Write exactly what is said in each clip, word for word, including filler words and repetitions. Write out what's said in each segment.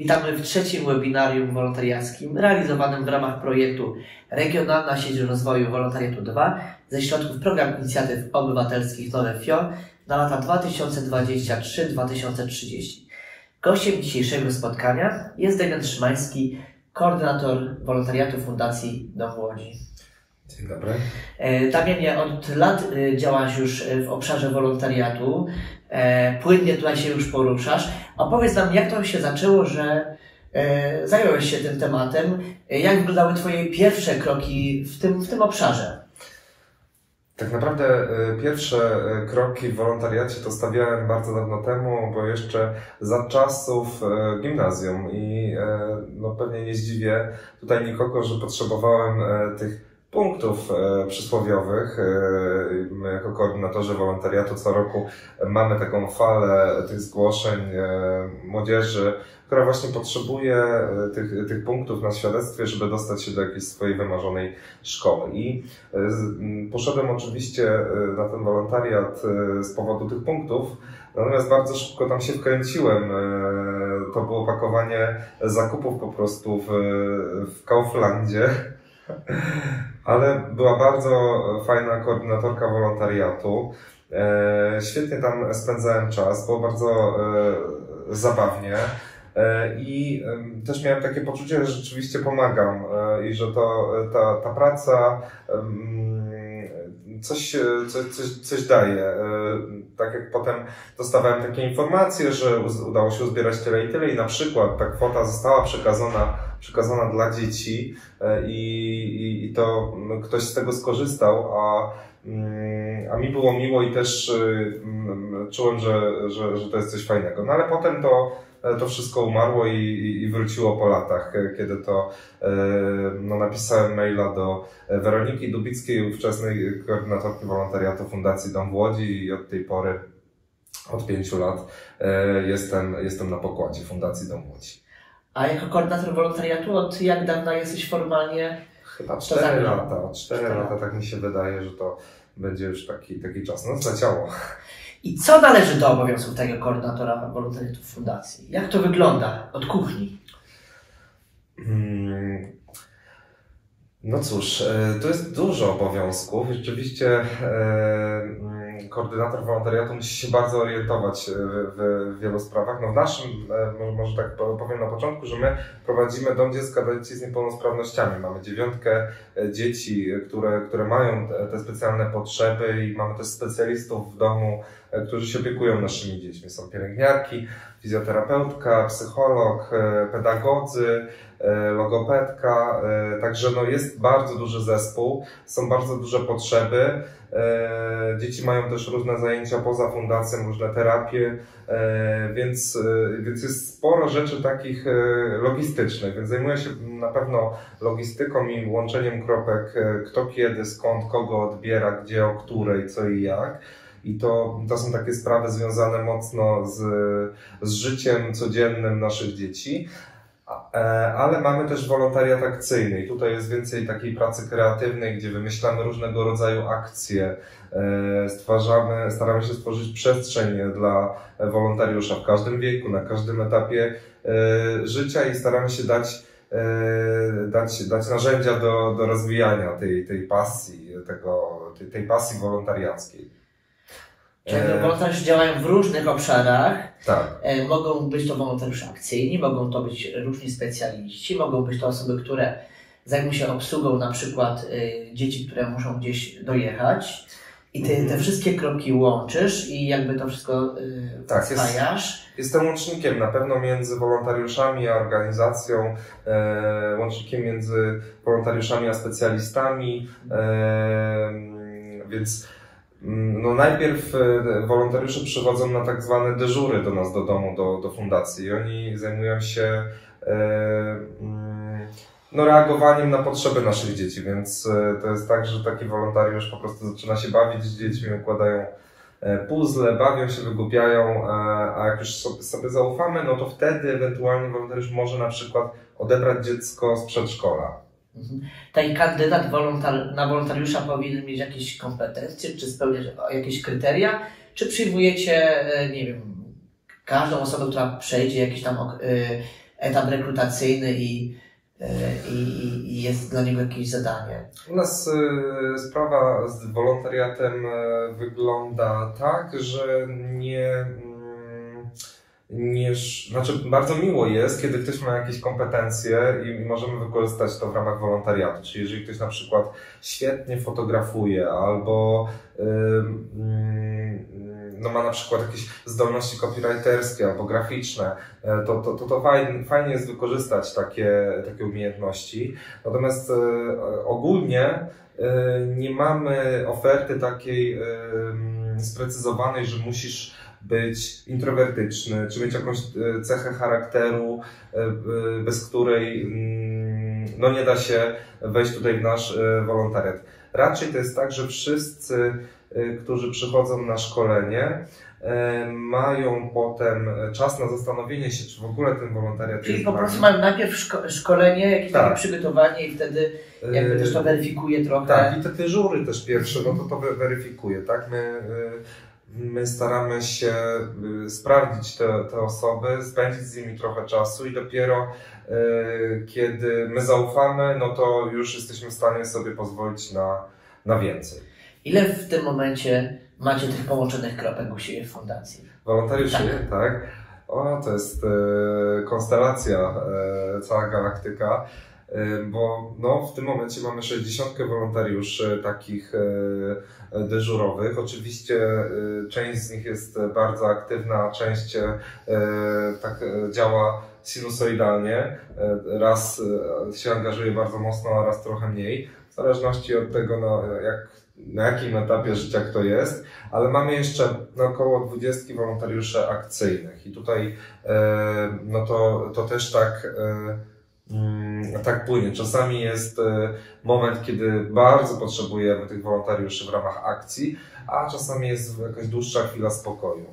Witamy w trzecim webinarium wolontariackim realizowanym w ramach projektu Regionalna Sieć Rozwoju Wolontariatu dwa ze środków Program Inicjatyw Obywatelskich Nowe F I O na lata dwa tysiące dwudziesty trzeci do dwa tysiące trzydziestego. Gościem dzisiejszego spotkania jest Damian Szymański, koordynator wolontariatu Fundacji Dom w Łodzi. Dzień dobry. Damianie, od lat działasz już w obszarze wolontariatu, płynnie tutaj się już poruszasz. Opowiedz nam, jak to się zaczęło, że zająłeś się tym tematem, jak wyglądały Twoje pierwsze kroki w tym, w tym obszarze? Tak naprawdę pierwsze kroki w wolontariacie to stawiałem bardzo dawno temu, bo jeszcze za czasów gimnazjum i no, pewnie nie zdziwię tutaj nikogo, że potrzebowałem tych punktów e, przysłowiowych. E, my jako koordynatorzy wolontariatu co roku mamy taką falę tych zgłoszeń e, młodzieży, która właśnie potrzebuje e, tych, tych punktów na świadectwie, żeby dostać się do jakiejś swojej wymarzonej szkoły. I e, poszedłem oczywiście na ten wolontariat e, z powodu tych punktów, natomiast bardzo szybko tam się wkręciłem. E, to było pakowanie zakupów po prostu w, w Kauflandzie. Ale była bardzo fajna koordynatorka wolontariatu. E, świetnie tam spędzałem czas, było bardzo e, zabawnie e, i e, też miałem takie poczucie, że rzeczywiście pomagam e, i że to, ta, ta praca e, coś, coś, coś, coś daje. E, tak jak potem dostawałem takie informacje, że udało się uzbierać tyle i tyle i na przykład ta kwota została przekazana przekazana dla dzieci i, i to ktoś z tego skorzystał, a, a mi było miło i też czułem, że, że, że to jest coś fajnego. No ale potem to, to wszystko umarło i, i wróciło po latach, kiedy to no, napisałem maila do Weroniki Dubickiej, ówczesnej koordynatorki wolontariatu Fundacji Dom w Łodzi i od tej pory, od pięciu lat jestem, jestem na pokładzie Fundacji Dom w Łodzi. A jako koordynator wolontariatu od jak dawna jesteś formalnie? Chyba cztery lata. cztery lata, tak mi się wydaje, że to będzie już taki, taki czas. No zleciało. I co należy do obowiązków takiego koordynatora wolontariatu w fundacji? Jak to wygląda od kuchni? Hmm. No cóż, to jest dużo obowiązków. Rzeczywiście e, koordynator wolontariatu musi się bardzo orientować w, w wielu sprawach. No w naszym, może, może tak powiem na początku, że my prowadzimy Dom Dziecka dla dzieci z niepełnosprawnościami. Mamy dziewiątkę dzieci, które, które mają te specjalne potrzeby i mamy też specjalistów w domu, którzy się opiekują naszymi dziećmi. Są pielęgniarki, fizjoterapeutka, psycholog, pedagodzy, logopedka, także no jest bardzo duży zespół, są bardzo duże potrzeby. Dzieci mają też różne zajęcia poza fundacją, różne terapie, więc, więc jest sporo rzeczy takich logistycznych, więc zajmuję się na pewno logistyką i łączeniem kropek, kto kiedy, skąd, kogo odbiera, gdzie, o której, co i jak. I to, to są takie sprawy związane mocno z, z życiem codziennym naszych dzieci. Ale mamy też wolontariat akcyjny i tutaj jest więcej takiej pracy kreatywnej, gdzie wymyślamy różnego rodzaju akcje, stwarzamy, staramy się stworzyć przestrzeń dla wolontariusza w każdym wieku, na każdym etapie życia i staramy się dać, dać, dać narzędzia do, do rozwijania tej, tej pasji, tego, tej, tej pasji wolontariackiej. Czyli wolontariusze działają w różnych obszarach. Tak. Mogą być to wolontariusze akcyjni, mogą to być różni specjaliści, mogą być to osoby, które zajmują się obsługą na przykład dzieci, które muszą gdzieś dojechać. I ty te wszystkie kropki łączysz i jakby to wszystko tak, spajasz. Jest, jestem łącznikiem na pewno między wolontariuszami a organizacją, e, łącznikiem między wolontariuszami a specjalistami, e, więc no najpierw wolontariusze przychodzą na tak zwane dyżury do nas do domu, do, do fundacji i oni zajmują się e, no, reagowaniem na potrzeby naszych dzieci, więc to jest tak, że taki wolontariusz po prostu zaczyna się bawić z dziećmi, układają puzzle, bawią się, wygłupiają, a jak już sobie, sobie zaufamy, no to wtedy ewentualnie wolontariusz może na przykład odebrać dziecko z przedszkola. Taki kandydat wolontar- na wolontariusza powinien mieć jakieś kompetencje, czy spełniać jakieś kryteria, czy przyjmujecie, nie wiem, każdą osobę, która przejdzie jakiś tam etap rekrutacyjny i, i, i jest dla niego jakieś zadanie? U nas y, sprawa z wolontariatem y, wygląda tak, że nie... Nie, znaczy bardzo miło jest, kiedy ktoś ma jakieś kompetencje i możemy wykorzystać to w ramach wolontariatu. Czyli jeżeli ktoś na przykład świetnie fotografuje albo yy, no ma na przykład jakieś zdolności copywriterskie albo graficzne, to, to, to, to fajnie, fajnie jest wykorzystać takie, takie umiejętności. Natomiast yy, ogólnie yy, nie mamy oferty takiej yy, sprecyzowanej, że musisz być introwertyczny, czy mieć jakąś cechę charakteru, bez której no nie da się wejść tutaj w nasz wolontariat. Raczej to jest tak, że wszyscy, którzy przychodzą na szkolenie, mają potem czas na zastanowienie się, czy w ogóle ten wolontariat Czyli jest po prostu mają najpierw szko szkolenie, jakieś tak. takie przygotowanie i wtedy jakby też to weryfikuje trochę. Tak, i te dyżury też pierwsze, no to to weryfikuje, tak? My, My staramy się sprawdzić te, te osoby, spędzić z nimi trochę czasu i dopiero y, kiedy my zaufamy, no to już jesteśmy w stanie sobie pozwolić na, na więcej. Ile w tym momencie macie tych połączonych kropek u siebie w fundacji? Wolontariuszy, tak? tak? O, to jest y, konstelacja, y, cała galaktyka. Bo no, w tym momencie mamy sześćdziesiąt wolontariuszy takich e, dyżurowych. Oczywiście e, część z nich jest bardzo aktywna, część e, tak e, działa sinusoidalnie. E, raz e, się angażuje bardzo mocno, a raz trochę mniej. W zależności od tego, no, jak, na jakim etapie życia kto jest. Ale mamy jeszcze no, około dwudziestu wolontariuszy akcyjnych. I tutaj e, no to, to też tak e, tak płynie. Czasami jest moment, kiedy bardzo potrzebujemy tych wolontariuszy w ramach akcji, a czasami jest jakaś dłuższa chwila spokoju.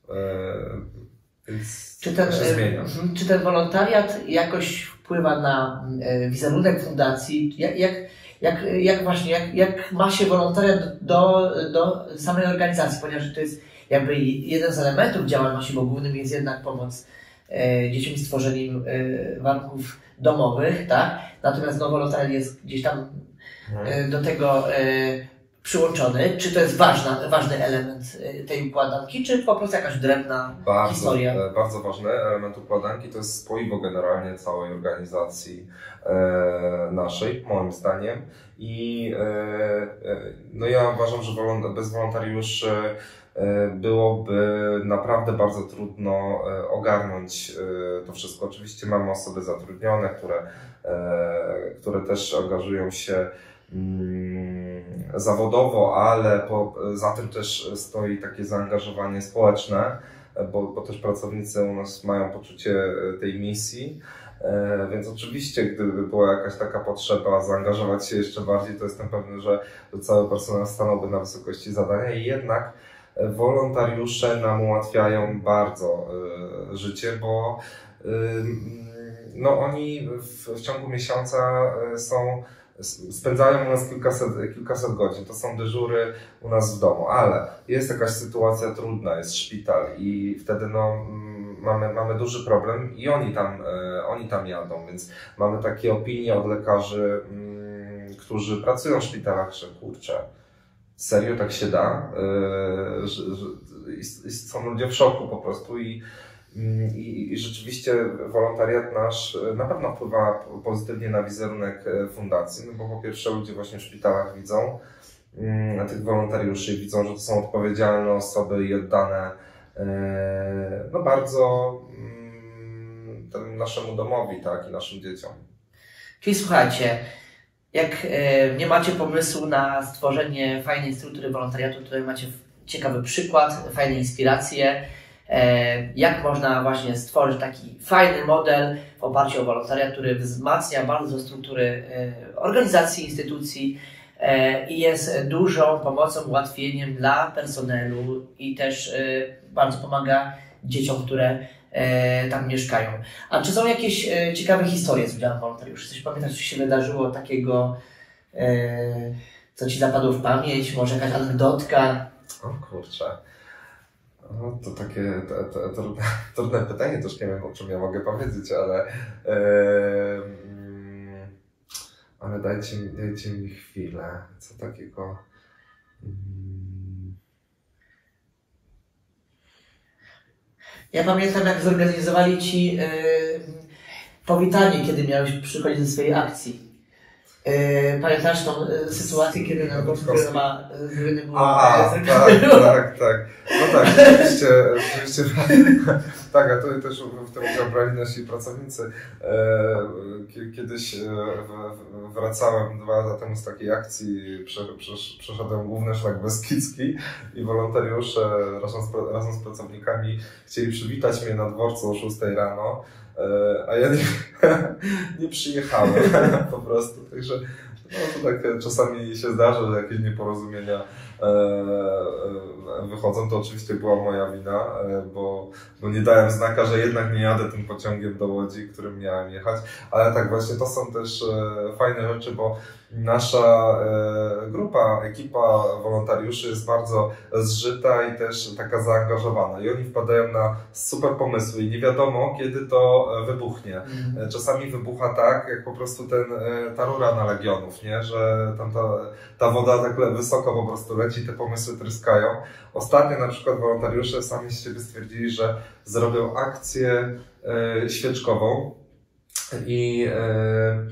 Więc czy ten, to się zmienia. Czy ten wolontariat jakoś wpływa na wizerunek fundacji? Jak, jak, jak, jak właśnie, jak, jak ma się wolontariat do, do samej organizacji? Ponieważ to jest jakby jeden z elementów działalności, bo głównym jest jednak pomoc dzieciom z tworzeniem warunków domowych, tak? Natomiast no, wolontariat jest gdzieś tam hmm. do tego e, przyłączony. Czy to jest ważna, ważny element tej układanki, czy po prostu jakaś drobna bardzo, historia? Bardzo ważny element układanki to jest spoiwo generalnie całej organizacji e, naszej, moim zdaniem. I e, no ja uważam, że wolont- bez wolontariuszy byłoby naprawdę bardzo trudno ogarnąć to wszystko. Oczywiście mamy osoby zatrudnione, które, które też angażują się zawodowo, ale po, za tym też stoi takie zaangażowanie społeczne, bo, bo też pracownicy u nas mają poczucie tej misji. Więc oczywiście, gdyby była jakaś taka potrzeba zaangażować się jeszcze bardziej, to jestem pewny, że cały personel stanąłby na wysokości zadania i jednak wolontariusze nam ułatwiają bardzo y, życie, bo y, no, oni w, w ciągu miesiąca y, są, spędzają u nas kilkaset, kilkaset godzin. To są dyżury u nas w domu, ale jest jakaś sytuacja trudna, jest szpital i wtedy no, mamy, mamy duży problem i oni tam, y, oni tam jadą, więc mamy takie opinie od lekarzy, y, którzy pracują w szpitalach, że kurczę, serio tak się da, yy, że, że, i, i są ludzie w szoku po prostu i, i, i rzeczywiście wolontariat nasz na pewno wpływa pozytywnie na wizerunek fundacji, no bo po pierwsze ludzie właśnie w szpitalach widzą yy, tych wolontariuszy, widzą, że to są odpowiedzialne osoby i oddane yy, no bardzo yy, temu naszemu domowi, tak, i naszym dzieciom. Czyli słuchajcie, jak e, nie macie pomysłu na stworzenie fajnej struktury wolontariatu, tutaj macie ciekawy przykład, fajne inspiracje, e, jak można właśnie stworzyć taki fajny model w oparciu o wolontariat, który wzmacnia bardzo struktury e, organizacji, instytucji e, i jest dużą pomocą, ułatwieniem dla personelu i też e, bardzo pomaga dzieciom, które E, tam mieszkają. A czy są jakieś e, ciekawe historie z udziałem wolontariuszy? Coś pamiętasz, co się wydarzyło takiego, e, co Ci zapadło w pamięć? Może jakaś anegdotka? O kurczę. No, to takie to, to, to, trudne, trudne pytanie, też nie wiem, o czym ja mogę powiedzieć, ale e, mm, ale dajcie mi, dajcie mi chwilę, co takiego... Mm. Ja pamiętam, jak zorganizowali Ci yy, powitanie, kiedy miałeś przychodzić do swojej akcji. Yy, pamiętasz tą y, sytuację, kiedy na dworcu ma gry było... A, tak, tak, tak. No tak, rzeczywiście, rzeczywiście tak, a to też w tym udział brali nasi pracownicy. E, kiedyś w, wracałem dwa lata temu z takiej akcji, prze, prze, przeszedłem główny szlak Beskidzki i wolontariusze razem z, razem z pracownikami chcieli przywitać mnie na dworcu o szóstej rano. A ja nie, nie przyjechałem po prostu, także no, to tak czasami się zdarza, że jakieś nieporozumienia e, e, wychodzą, to oczywiście była moja wina, e, bo, bo nie dałem znaka, że jednak nie jadę tym pociągiem do Łodzi, którym miałem jechać, ale tak właśnie to są też e, fajne rzeczy, bo nasza e, grupa, ekipa wolontariuszy jest bardzo zżyta i też taka zaangażowana i oni wpadają na super pomysły i nie wiadomo, kiedy to wybuchnie. Mm. Czasami wybucha tak, jak po prostu ten, ta rura na Legionów, nie? Że tam ta, ta woda tak wysoko po prostu leci, te pomysły tryskają. Ostatnio na przykład wolontariusze sami z siebie stwierdzili, że zrobią akcję e, świeczkową i e,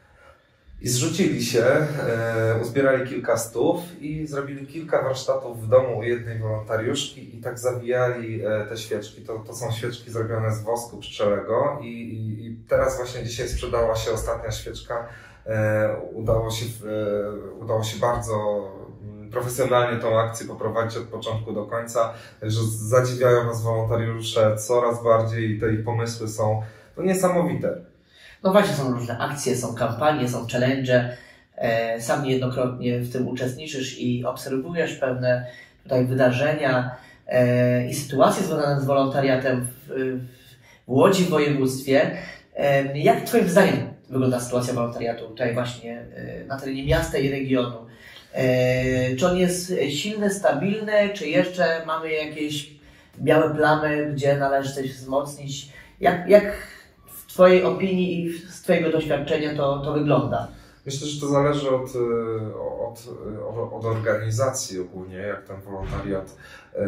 I zrzucili się, e, uzbierali kilka stów i zrobili kilka warsztatów w domu u jednej wolontariuszki i tak zawijali e, te świeczki. To, to są świeczki zrobione z wosku pszczelego i, i, i teraz właśnie dzisiaj sprzedała się ostatnia świeczka. E, udało się, e, udało się bardzo profesjonalnie tą akcję poprowadzić od początku do końca, że zadziwiają nas wolontariusze coraz bardziej i te ich pomysły są no, niesamowite. No właśnie, są różne akcje, są kampanie, są challenge. E, sam niejednokrotnie w tym uczestniczysz i obserwujesz pewne tutaj wydarzenia e, i sytuacje związane z wolontariatem w, w Łodzi, w województwie. E, jak Twoim zdaniem wygląda sytuacja wolontariatu tutaj właśnie e, na terenie miasta i regionu? E, czy on jest silny, stabilny, czy jeszcze mamy jakieś białe plamy, gdzie należy coś wzmocnić? Jak, jak w Twojej opinii i z Twojego doświadczenia to, to wygląda? Myślę, że to zależy od, od, od, od organizacji ogólnie, jak ten wolontariat yy,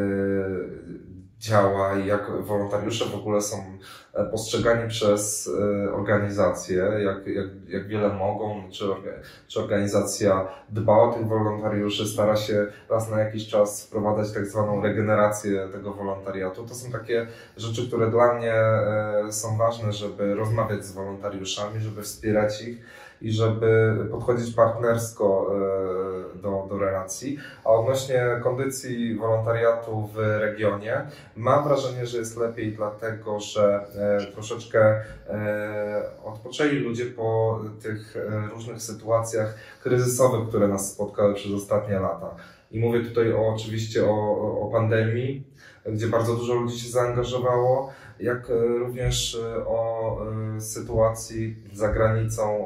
działa i jak wolontariusze w ogóle są postrzegani przez organizacje, jak, jak, jak wiele mogą, czy, czy organizacja dba o tych wolontariuszy, stara się raz na jakiś czas wprowadzać tak zwaną regenerację tego wolontariatu. To są takie rzeczy, które dla mnie są ważne, żeby rozmawiać z wolontariuszami, żeby wspierać ich i żeby podchodzić partnersko do, do relacji. A odnośnie kondycji wolontariatu w regionie, mam wrażenie, że jest lepiej dlatego, że troszeczkę odpoczęli ludzie po tych różnych sytuacjach kryzysowych, które nas spotkały przez ostatnie lata. I mówię tutaj o, oczywiście o, o pandemii, gdzie bardzo dużo ludzi się zaangażowało, jak również o sytuacji za granicą,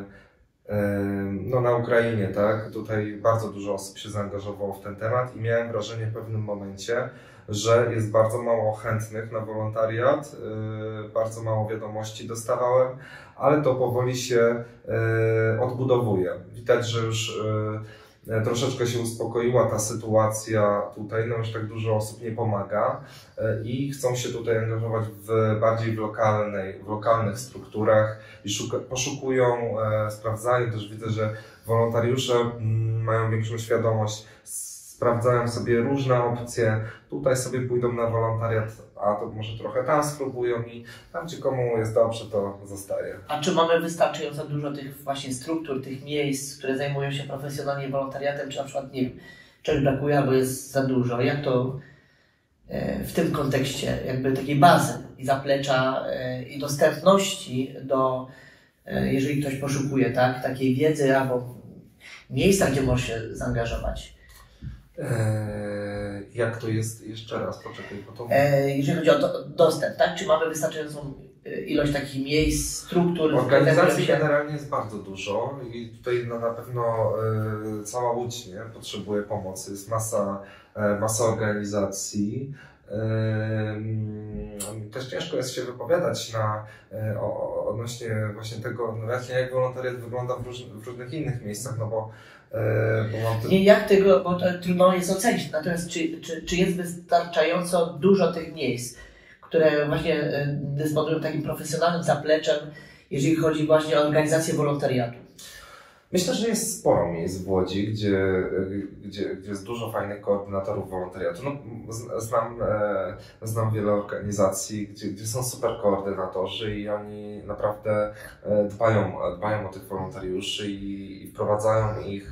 no na Ukrainie, tak? Tutaj bardzo dużo osób się zaangażowało w ten temat i miałem wrażenie w pewnym momencie, że jest bardzo mało chętnych na wolontariat, bardzo mało wiadomości dostawałem, ale to powoli się odbudowuje. Widać, że już troszeczkę się uspokoiła ta sytuacja tutaj, no już tak dużo osób nie pomaga i chcą się tutaj angażować w bardziej w, lokalnej, w lokalnych strukturach i szuka, poszukują, e, sprawdzają. Też widzę, że wolontariusze m, mają większą świadomość, sprawdzają sobie różne opcje. Tutaj sobie pójdą na wolontariat, a to może trochę tam spróbują i tam, gdzie komu jest dobrze, to zostaje. A czy mamy wystarczająco dużo tych właśnie struktur, tych miejsc, które zajmują się profesjonalnie wolontariatem, czy na przykład, nie wiem, czegoś brakuje albo jest za dużo? Jak to e, w tym kontekście jakby takiej bazy i zaplecza e, i dostępności do, e, jeżeli ktoś poszukuje, tak, takiej wiedzy albo miejsca, gdzie może się zaangażować? Eee, jak to jest? Jeszcze raz, poczekaj, bo to... Eee, jeżeli chodzi o do, dostęp, tak? Czy mamy wystarczającą ilość takich miejsc, struktur? Organizacji się... generalnie jest bardzo dużo i tutaj no, na pewno e, cała Łódź nie, potrzebuje pomocy. Jest masa, e, masa organizacji. Też ciężko jest się wypowiadać na, o, odnośnie właśnie tego, no właśnie jak wolontariat wygląda w, róż, w różnych innych miejscach, no bo, bo mam te... Nie, jak tego, bo to trudno jest ocenić, natomiast czy, czy, czy jest wystarczająco dużo tych miejsc, które właśnie dysponują takim profesjonalnym zapleczem, jeżeli chodzi właśnie o organizację wolontariatu? Myślę, że jest sporo miejsc w Łodzi, gdzie, gdzie, gdzie jest dużo fajnych koordynatorów wolontariatu. No, znam, znam wiele organizacji, gdzie, gdzie są super koordynatorzy i oni naprawdę dbają, dbają o tych wolontariuszy i, i wprowadzają ich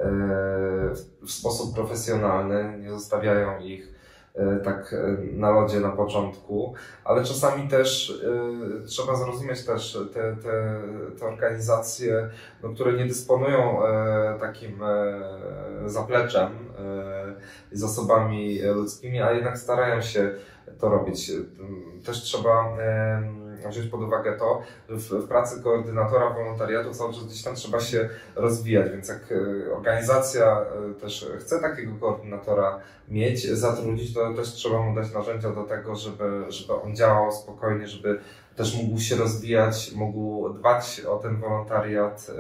w sposób profesjonalny, nie zostawiają ich tak na lodzie na początku, ale czasami też y, trzeba zrozumieć też te, te, te organizacje, no, które nie dysponują e, takim e, zapleczem i e, zasobami ludzkimi, a jednak starają się to robić. Też trzeba e, wziąć pod uwagę to, że w, w pracy koordynatora wolontariatu cały czas gdzieś tam trzeba się rozwijać, więc jak organizacja też chce takiego koordynatora mieć, zatrudnić, to też trzeba mu dać narzędzia do tego, żeby, żeby on działał spokojnie, żeby też mógł się rozwijać, mógł dbać o ten wolontariat,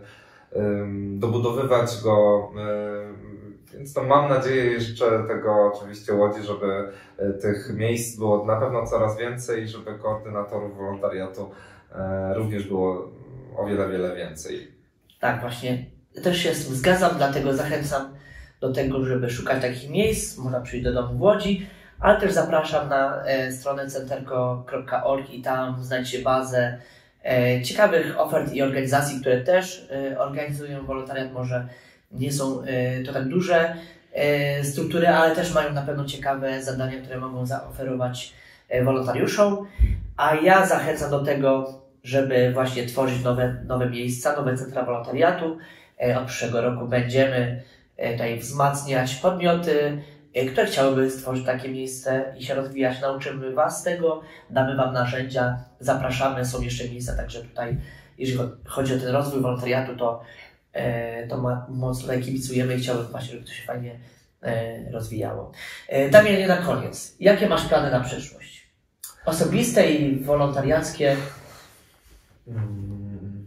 dobudowywać go. Więc to mam nadzieję jeszcze tego oczywiście Łodzi, żeby tych miejsc było na pewno coraz więcej i żeby koordynatorów wolontariatu również było o wiele, wiele więcej. Tak, właśnie. Też się z tym zgadzam, dlatego zachęcam do tego, żeby szukać takich miejsc. Można przyjść do domu w Łodzi, ale też zapraszam na e, stronę centerco kropka org i tam znajdziecie bazę e, ciekawych ofert i organizacji, które też e, organizują wolontariat. Może nie są e, to tak duże e, struktury, ale też mają na pewno ciekawe zadania, które mogą zaoferować e, wolontariuszom. A ja zachęcam do tego, żeby właśnie tworzyć nowe, nowe miejsca, nowe centra wolontariatu. E, od przyszłego roku będziemy e, tutaj wzmacniać podmioty, e, które chciałyby stworzyć takie miejsce i się rozwijać. Nauczymy Was tego, damy Wam narzędzia, zapraszamy, są jeszcze miejsca, także tutaj, jeżeli chodzi o ten rozwój wolontariatu, to E, to ma, mocno tutaj kibicujemy i chciałbym właśnie, żeby to się fajnie e, rozwijało. E, Damianie, na koniec, jakie masz plany na przyszłość? Osobiste i wolontariackie? Hmm.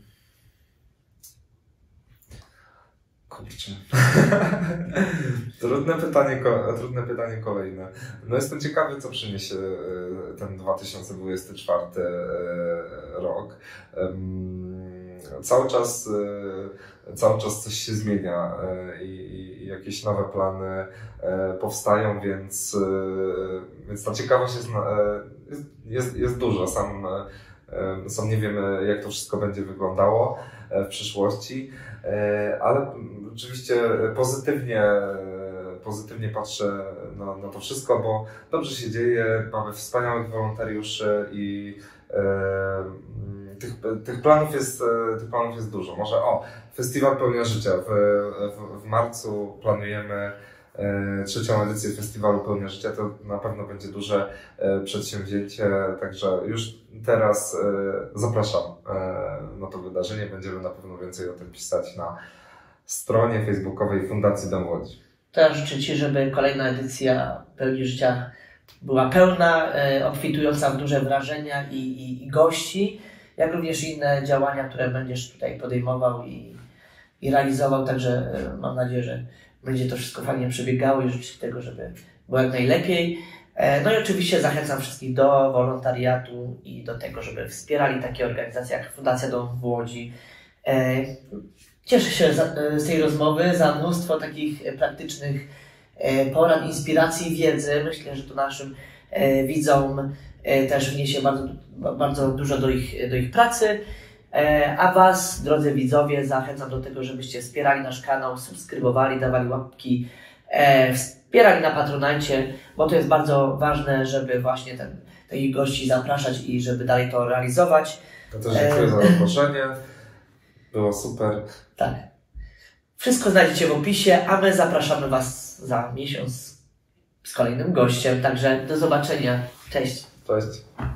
Kurczę. trudne, pytanie, trudne pytanie kolejne. No jestem ciekawy, co przyniesie ten dwa tysiące dwudziesty czwarty rok. Cały czas, cały czas coś się zmienia i, i jakieś nowe plany powstają, więc, więc ta ciekawość jest, jest, jest duża. Sam, sam nie wiemy, jak to wszystko będzie wyglądało w przyszłości, ale oczywiście pozytywnie, pozytywnie patrzę na, na to wszystko, bo dobrze się dzieje, mamy wspaniałych wolontariuszy i Tych, tych, planów jest, tych planów jest dużo. Może o, Festiwal Pełnia Życia. W, w, w marcu planujemy e, trzecią edycję Festiwalu Pełnia Życia. To na pewno będzie duże e, przedsięwzięcie, także już teraz e, zapraszam e, na to wydarzenie. Będziemy na pewno więcej o tym pisać na stronie facebookowej Fundacji Dom Łodzi. To ja życzę Ci, żeby kolejna edycja Pełni Życia była pełna, e, obfitująca w duże wrażenia i, i, i gości, jak również inne działania, które będziesz tutaj podejmował i, i realizował. Także mam nadzieję, że będzie to wszystko fajnie przebiegało i życzę tego, żeby było jak najlepiej. No i oczywiście zachęcam wszystkich do wolontariatu i do tego, żeby wspierali takie organizacje jak Fundacja Dom w Łodzi. Cieszę się z tej rozmowy za mnóstwo takich praktycznych porad, inspiracji, wiedzy. Myślę, że to naszym widzom też wniesie bardzo, bardzo dużo do ich, do ich pracy. A Was, drodzy widzowie, zachęcam do tego, żebyście wspierali nasz kanał, subskrybowali, dawali łapki, wspierali na Patronajcie, bo to jest bardzo ważne, żeby właśnie ten, takich gości zapraszać i żeby dalej to realizować. Ja też dziękuję za zaproszenie. Było super. Tak. Wszystko znajdziecie w opisie, a my zapraszamy Was za miesiąc z kolejnym gościem. Także do zobaczenia. Cześć. Cześć.